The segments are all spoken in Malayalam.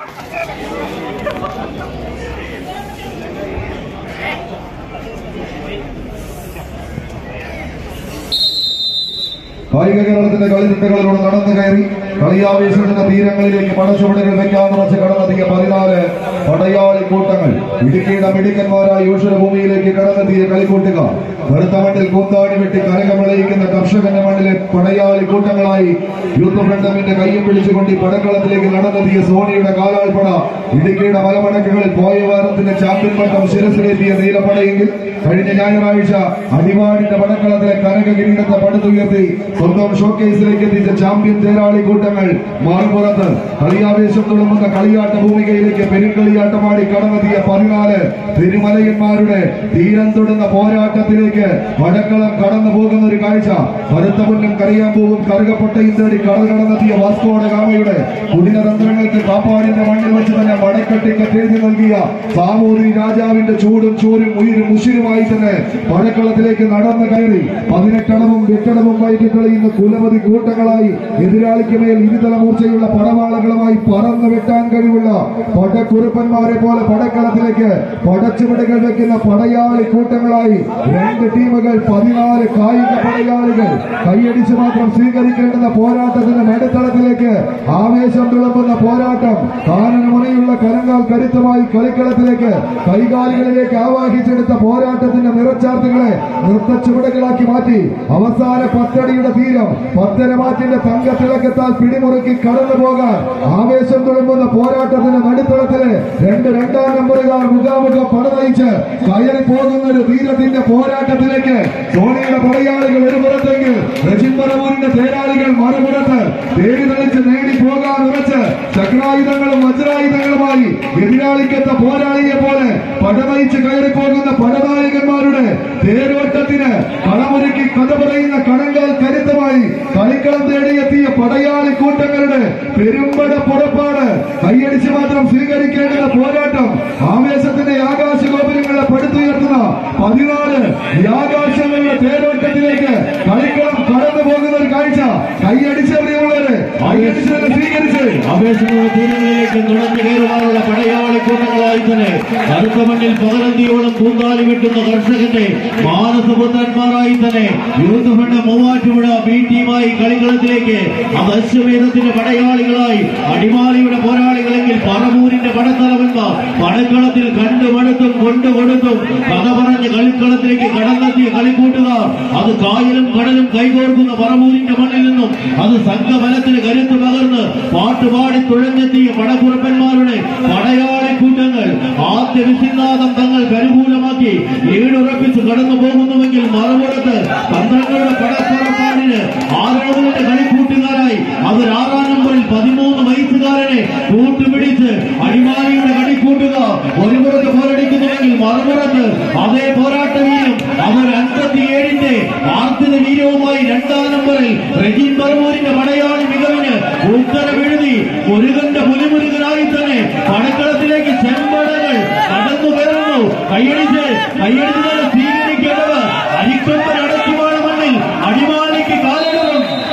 കായിക കേരളത്തിന്റെ കളിത്തിട്ടകളിലൂടെ നടന്നു കയറി കളിയാവേശത്തിന്റെ തീരങ്ങളിലേക്ക് പടച്ചുവടുകൾ വെക്കാനുറച്ച് കടന്നെത്തിയ 14 പടയാളി കൂട്ടങ്ങൾ ഇടുക്കിയുടെ മിടുക്കന്മാരായ ഊഷരഭൂമിയിലേക്ക് കടന്നെത്തിയ കളിക്കൂട്ടുകാർ വെറുത്ത മണ്ണിൽ കൂത്താടി വെട്ടി കനകമിളയിക്കുന്ന കർഷകന്റെ മണ്ണിലെ പടയാളി കൂട്ടങ്ങളായി യൂത്ത് ഫ്രണ്ടമിന്റെ കയ്യും പിടിച്ചുകൊണ്ട് ഈ പടക്കളത്തിലേക്ക് നടന്നെത്തിയ സോണിയുടെ കാലാൾപ്പട ഇടുക്കിയുടെ മലമടക്കുകളിൽ പോയ വാരത്തിന്റെ ചാമ്പ്യൻ പട്ടം ശിരസിലെത്തിയ നീലപ്പടയെങ്കിൽ കഴിഞ്ഞ ഞായറാഴ്ച അടിവാടിന്റെ പടക്കളത്തിലെ കനക കിരീടത്തെ പടുത്തുയർത്തി സ്വന്തം ഷോക്കേസിലേക്ക് എത്തിച്ച ചാമ്പ്യൻ തേരാളി കൂട്ടങ്ങൾ മറുപുറത്ത് കളിയാവേശം തുടങ്ങുന്ന കളിയാട്ട ഭൂമികയിലേക്ക് പെരുങ്കളിയാട്ടമാടി കടന്നെത്തിയ 14 തിരുമലയന്മാരുടെ തീരം തൊടുന്ന പോരാട്ടത്തിലേക്ക് പടക്കളം കടന്നു പോകുന്ന ഒരു കാഴ്ച. മരുത്തമുന്നും കറിയാമ്പൂവും കറുകപ്പൊട്ടയും തേടി കടൽ കടന്നെത്തിയ വാസ്കോഡ ഗാമയുടെ കുടിനതന്ത്രങ്ങൾക്ക് കാപ്പാടിന്റെ മണ്ണിൽ വെച്ച് തന്നെ വടക്കെട്ടിക്ക് എഴുതി നൽകിയ സാമൂതി രാജാവിന്റെ ചൂടും ചൂരും ഉയിരും ഉശിരുമായി തന്നെ പടക്കളത്തിലേക്ക് നടന്നു കയറി 18 അടവും 8 അടവും വൈകി തെളിയുന്ന കുലപതി കൂട്ടങ്ങളായി എതിരാളിക്ക് മേൽ ഇരുതല മൂർച്ചയുള്ള പടവാളകളുമായി പറന്നു വെട്ടാൻ കഴിവുള്ള പടക്കുറുപ്പന്മാരെ പോലെ പടക്കളത്തിലേക്ക് പടച്ചുവിടുകൾ വെക്കുന്ന പടയാളി കൂട്ടങ്ങളായി 2 ടീമുകൾ 14 കായിക പടയാളികൾ കൈയടിച്ച് മാത്രം സ്വീകരിക്കേണ്ടുന്ന പോരാട്ടത്തിന്റെ നടുത്തളത്തിലേക്ക് ആവേശം തുളുമ്പുന്ന പോരാട്ടം കാനനമുനയുള്ള കരങ്കാൽ കരുത്തുമായി കളിക്കളത്തിലേക്ക് കൈകാലികളിലേക്ക് ആവാഹിച്ചെടുത്ത പോരാട്ടത്തിന്റെ നിറച്ചാർത്തുകളെ നൃത്തച്ചുവടുകളാക്കി മാറ്റി അവസാന 10 അടിയുടെ തീരം 10 മാറ്റിന്റെ തങ്കത്തിളക്കത്താൽ പിടിമുറുക്കി കടന്നു പോകാൻ ആവേശം തുളുമ്പുന്ന പോരാട്ടത്തിന്റെ നടുത്തളത്തില് 2 രണ്ടാം നമ്പറുകാർ മുഖാമുഖം പടനയിച്ച് കയറി പോകുന്ന ഒരു തീരത്തിന്റെ പോരാട്ടത്തിലേക്ക് സോണിയുടെ പടയാളികൾ ഒരു പുറത്തെങ്കിൽ രജിമ്പറവൂരിന്റെ തേരാളികൾ മറുപുറത്ത് തേടി തെളിച്ച് നേടി പോകാൻ ഉറച്ച് ചക്രായുധങ്ങളും വജ്രായുധങ്ങളുമായി എതിരാളിക്കെത്ത പോരാളിയെ പോലെ പടനയിച്ച് കയറി പോകുന്ന പടനായകന്മാരുടെ തേരോട്ടത്തിന് കളമൊരുക്കി കഥ പറയുന്ന കണങ്കാൽ കരുത്തുമായി കളിക്കളം തേടിയെത്തിയ പടയാളി കൂട്ടങ്ങളുടെ പെരുമ്പട പുറപ്പാട് കൈയടിച്ച് മാത്രം സ്വീകരിക്കേണ്ടുന്ന പോരാട്ടം ആവേശത്തിന്റെ ആകാശ ഗോപുരങ്ങളെ പടുത്തുയർത്തുന്ന 14 ആകാശങ്ങളുടെ തേരോട്ടത്തിലേക്ക് കളിക്കളം കടന്നു പോകുന്ന ഒരു കാഴ്ച കൈയടിച്ച പ്രിയമുള്ളവരെ കൈയടിച്ച് സ്വീകരിച്ച് ആവേശങ്ങളുടെ തീരങ്ങളിലേക്ക് നുഴഞ്ഞു കയറുവാനുള്ള പടയാളി കൂട്ടങ്ങളായി തന്നെ കറുത്ത മണ്ണിൽ പകലന്തിയോളം പൂന്താലി വെട്ടുന്ന കർഷകന്റെ മാനസപുത്രന്മാരായി തന്നെ യൂത്ത് ഫ്രണ്ട് മൂവാറ്റുപുഴ ബി ടീമായി കളികളത്തിലേക്ക് അവശ്യവേദത്തിന്റെ പടയാളികളായി അടിമാലിയുടെ പോരാളികളെങ്കിൽ പറവൂരിന്റെ പടത്തലവന്മാർ പടക്കളത്തിൽ കണ്ടുമടുത്തും കൊണ്ടുകൊടുത്തും കഥ പറഞ്ഞ് കളിക്കളത്തിലേക്ക് കടന്നെത്തിയ കളിക്കൂട്ടുകാർ അത് കായലും കടലും കൈകോർക്കുന്ന പറവൂരിന്റെ മണ്ണിൽ നിന്നും അത് സംഘബലത്തിന് കരുത്ത് പകർന്ന് പാട്ടുപാടി തുഴഞ്ഞെത്തിയ പടക്കുറപ്പന്മാരുടെ പടയാളി കൂട്ടങ്ങൾ ആദ്യ വിസിനാദം തങ്ങൾക്ക് അനുകൂലമാക്കി ഈടുറപ്പിച്ച് കടന്നു പോകുന്നുവെങ്കിൽ മറുപുറത്ത് തന്ത്രങ്ങളുടെ പടപ്പുറപ്പാടിന് 6 കളിക്കൂട്ടുകാരായി അവർ 6-ാം നമ്പറിൽ 13 വയസ്സുകാരനെ കൂട്ടുപിടിച്ച് അടിമാലിയുടെ കളിക്കൂട്ടുകാർ ഒരു പുറത്ത് പോരടിക്കുന്നുവെങ്കിൽ മറുപുറത്ത് അതേ പോരാട്ട വീര്യം അവർ 57-ന്റെ ആർത്തിക വീര്യവുമായി 2-ാം നമ്പറിൽ റെജിൻ പറവൂരിന്റെ പടയാളി മികവിന് ഉത്തരവെഴുതി മുരുകന്റെ പുലിമുരുകനായി തന്നെ പടക്കളത്തിലേക്ക് ചെമ്പടകൾ കടന്നു കയറുന്നു. കൈയടിച്ച് സ്വീകരിക്കേണ്ടവർ അരിക്കൊമ്പൻ അടച്ചുവാണ മണ്ണിൽ അടിമാലിക്ക് കാലിടണം.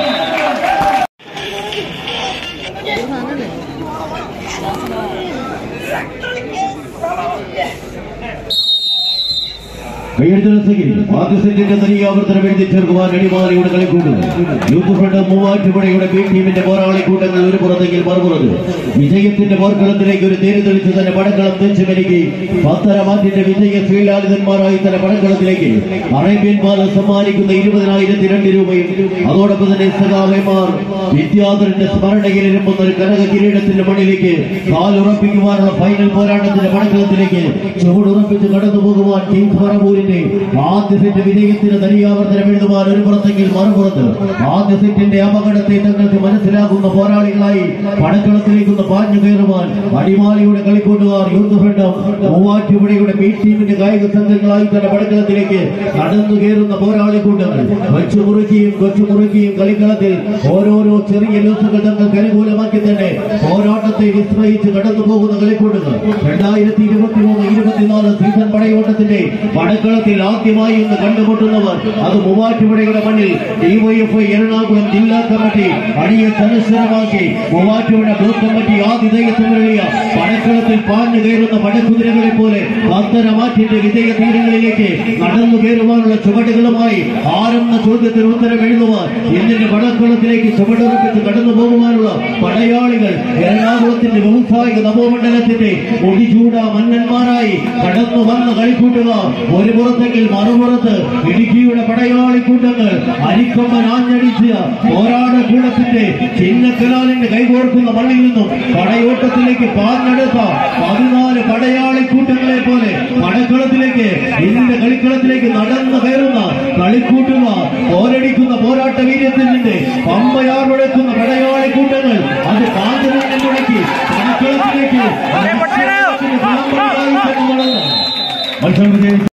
ആദ്യ സെറ്റിന്റെ തനിയാവർത്തനം എഴുതി ചേർക്കുവാൻ അടിമാലിയുടെ കളിക്കൂട്ടുന്നു. യൂത്ത് ഫ്രണ്ട് മൂവാറ്റുപുഴയുടെ ബി ടീമിന്റെ പോരാളി കൂട്ടങ്ങൾ ഒരു പുറത്തെങ്കിൽ മറുപുറത്ത് വിജയത്തിന്റെ പോർക്കളത്തിലേക്ക് ഒരു തേര് തെളിച്ച് തന്നെ പടക്കളം തെച്ചു മെരുക്കി 10 മാറ്റിന്റെ വിജയ ശ്രീലാളിതന്മാരായി തന്നെ പടക്കളത്തിലേക്ക് അറേബ്യൻ പാല സമ്മാനിക്കുന്ന 20,002 രൂപയും അതോടൊപ്പം തന്നെ സഖാവേമാർ വിദ്യാധരന്റെ സ്മരണയിൽ ഇരുമ്പുന്ന ഒരു കനക കിരീടത്തിന്റെ മണ്ണിലേക്ക് കാലുറപ്പിക്കുവാനുള്ള ഫൈനൽ പോരാട്ടത്തിന്റെ പടക്കളത്തിലേക്ക് ചുവടുറപ്പിച്ച് കടന്നു പോകുവാൻ ടീം പറവൂരിന്റെ ആദ്യ സെറ്റ് വിജയത്തിന് തനിയാവർത്തനം എഴുതുവാൻ ഒരു പുറത്തെങ്കിൽ മറുപുറത്ത് ആദ്യ സെറ്റിന്റെ അപകടത്തെ തങ്ങൾക്ക് മനസ്സിലാക്കുന്ന പോരാളികളായി പടക്കളത്തിലേക്കൊന്ന് പാഞ്ഞു കയറുവാൻ അടിമാലിയുടെ കളിക്കൂട്ടുകാർ യൂത്ത് ഫ്രണ്ടും മൂവാറ്റുപുഴയുടെ ബി ടീമിന്റെ കായിക സംഘങ്ങളായി തന്നെ പടക്കളത്തിലേക്ക് കടന്നു കയറുന്ന പോരാളി കൂട്ടങ്ങൾ കൊച്ചുമുറുക്കിയും കളിക്കളത്തിൽ ഓരോരോ ചെറിയ ലൂസുകൾ തങ്ങൾക്ക് അനുകൂലമാക്കി തന്നെ പോരാട്ടത്തെ വിസ്മയിച്ച് കടന്നു പോകുന്ന കളിക്കൂട്ടുകൾ 2023-24 സീസൺ പടയോട്ടത്തിന്റെ പടക്കളത്തിൽ ആദ്യമായി ഒന്ന് കണ്ടുമുട്ടുന്നവർ അത് മൂവാറ്റുപുഴയുടെ മണ്ണിൽ ഡിവൈഎഫ്ഐ എറണാകുളം ജില്ലാ കമ്മിറ്റി അടിയെ സദസ്യമാക്കി മൂവാറ്റുപുഴ ബ്ലോക്ക് കമ്മിറ്റി ആതിഥേയത്വമേറിയ രണാകുളത്തിൽ പാഞ്ഞു കയറുന്ന പടക്കുതിരകളെ പോലെ പത്തരമാറ്റിന്റെ വിജയ തീരങ്ങളിലേക്ക് നടന്നു കയറുവാനുള്ള ചുവടുകളുമായി ആരെന്ന ചോദ്യത്തിന് ഉത്തരം എഴുതുവാൻ ഇന്നിന്റെ പടക്കുളത്തിലേക്ക് ചുവടുറപ്പിച്ച് കടന്നു പോകുവാനുള്ള പടയാളികൾ എറണാകുളത്തിന്റെ വ്യവസായിക നവോമണ്ഡലത്തിന്റെ ഒടിചൂട മന്നന്മാരായി കടന്നു വന്ന കളിക്കൂട്ടുക. ഒരു പുറത്തെങ്കിൽ മറുപുറത്ത് ഇടുക്കിയുടെ പടയാളി കൂട്ടങ്ങൾ അരിക്കൊമ്പൻ ആഞ്ഞടിച്ച പോരാടക്കൂടത്തിന്റെ ചിന്നക്കലാലിന്റെ കൈകോർക്കുന്ന മണ്ണിൽ നിന്നും പടയോട്ടത്തിലേക്ക് പാഞ്ഞെടുത്ത 14 പടയാളി കൂട്ടങ്ങളെ പോലെ പടക്കളത്തിലേക്ക് ഇന്നിന്റെ കളിക്കളത്തിലേക്ക് നടന്നു കയറുന്ന കളിക്കൂട്ടുക. പോരടിക്കുന്ന പോരാട്ട വീര്യത്തിൽ നിന്ന് പമ്പയാറെടുക്കുന്ന പടയാളി കൂട്ടങ്ങൾ അത് കാഞ്ചനത്തിൽ തുടക്കി പടക്കളത്തിലേക്ക്